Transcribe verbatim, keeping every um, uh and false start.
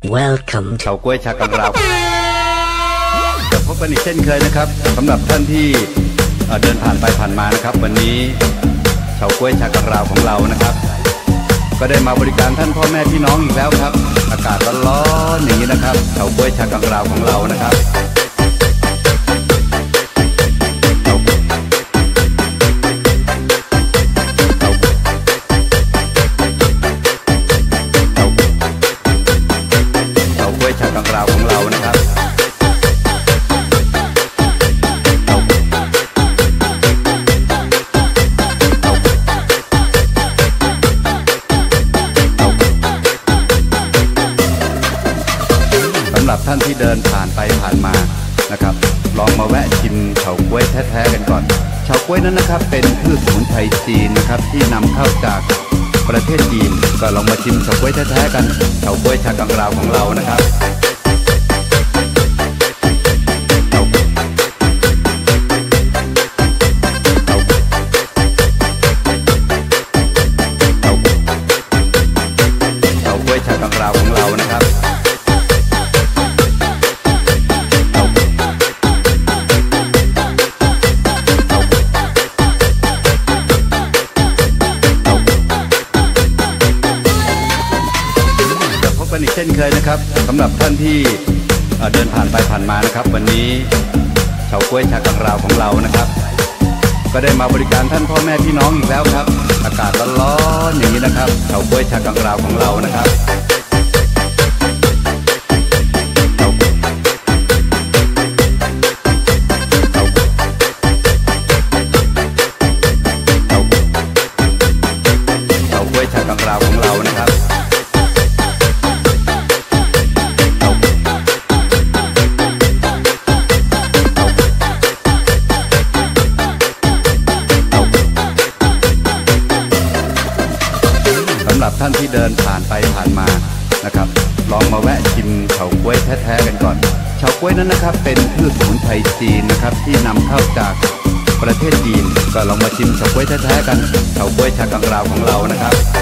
Welcome เฉาก๊วยชากังราวจะพบกันอีกเช่นเคยนะครับสำหรับท่านที่เดินผ่านไปผ่านมานะครับวันนี้เฉาก๊วยชากังราวของเรานะครับก็ได้มาบริการท่านพ่อแม่พี่น้องอีกแล้วครับอากาศร้อนๆอย่างนี้นะครับเฉาก๊วยชากังราวของเรานะครับชากังราวของเรานะครับสำหรับท่านที่เดินผ่านไปผ่านมานะครับลองมาแวะชิมเฉาก๊วยแท้ๆกันก่อนเฉาก๊วยนั้นนะครับเป็นพืชสมุนไพรจีนนะครับที่นำเข้าจากประเทศจีนก็ลองมาชิมเฉาก๊วยแท้ๆกันเฉาก๊วยชากังราวของเรานะครับชากังราวของเรานะครับจะพบกันอีกเช่นเคยนะครับสำหรับท่านที่เดินผ่านไปผ่านมานะครับวันนี้เฉาก๊วยชากังราวของเรานะครับก็ได้มาบริการท่านพ่อแม่พี่น้องอีกแล้วครับอากาศร้อนๆอย่างนี้นะครับเฉาก๊วยชากังราวของเรานะครับเฉาก๊วยชากังราวของเรานะครับสำหรับท่านที่เดินผ่านไปผ่านมานะครับลองมาแวะชิมเฉาก๊วยแท้ๆกันก่อนเฉาก๊วยนั้นนะครับเป็นพืชสมุนไพรจีนนะครับที่นำเข้าจากประเทศจีนก็ลองมาชิมเฉาก๊วยแท้ๆกันเฉาก๊วยชากังราวของเรานะครับ